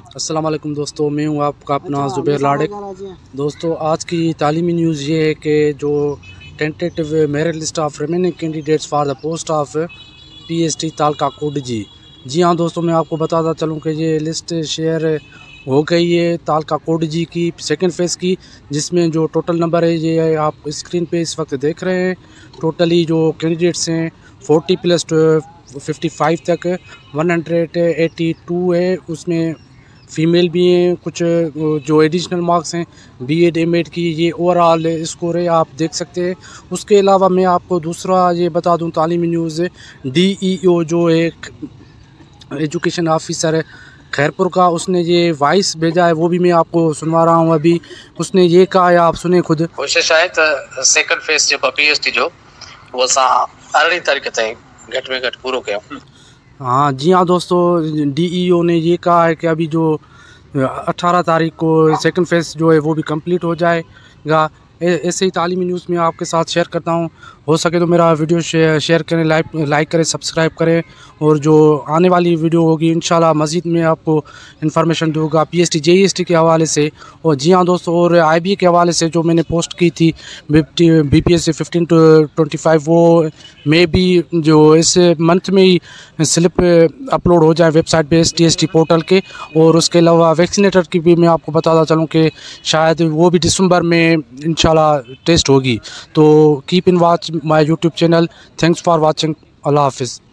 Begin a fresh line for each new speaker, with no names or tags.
अस्सलाम वालेकुम दोस्तों, मैं हूं आपका अपना ज़ुबैर लाड़क। दोस्तों, आज की तालीमी न्यूज़ ये है कि जो tentative merit list of remaining candidates for the post of PST taluka कोडजी। जी हाँ दोस्तों, मैं आपको बताता चलूं कि ये लिस्ट शेयर हो गई है तालका कोडजी की सेकंड फेज़ की, जिसमें जो टोटल नंबर है ये आप स्क्रीन पे इस वक्त देख रहे हैं। टोटली जो कैंडिडेट्स हैं 40 प्लस 55 तक 182 है, उसमें फ़ीमेल भी हैं। कुछ जो एडिशनल मार्क्स हैं बीएड एमएड की, ये ओवरऑल स्कोर है, आप देख सकते हैं। उसके अलावा मैं आपको दूसरा ये बता दूं तालीमी न्यूज़, डीईओ जो एक एजुकेशन ऑफिसर है खैरपुर का, उसने ये वॉइस भेजा है, वो भी मैं आपको सुनवा रहा हूँ अभी। उसने ये कहा है, आप सुने खुद।
कोशिश आहे त सेकंड फेज़ जो पीएसटी जो वो असां 18 तारीख़ ताईं घटि में घटि पूरो कयूं।
हाँ जी हाँ दोस्तों, डीईओ ने ये कहा है कि अभी जो 18 तारीख को सेकंड फेज़ जो है वो भी कंप्लीट हो जाएगा। ऐसे ही तालीमी न्यूज़ में आपके साथ शेयर करता हूँ। हो सके तो मेरा वीडियो शेयर करें, लाइक करें, सब्सक्राइब करें, और जो आने वाली वीडियो होगी इंशाल्लाह मज़ीद में आपको इन्फॉर्मेशन दूंगा पीएसटी जेईएसटी के हवाले से। और जी हाँ दोस्तों, और आईबीए के हवाले से जो मैंने पोस्ट की थी बीपीएससी 15 to 25, वो मे भी जो इस मंथ में ही स्लिप अपलोड हो जाए वेबसाइट पे STST पोर्टल के। और उसके अलावा वैक्सीनेटर की भी मैं आपको बताता चलूँ कि शायद वो भी दिसंबर में इंशाल्लाह टेस्ट होगी। तो keep in watch my YouTube channel. Thanks for watching. अल्लाह हाफिज़।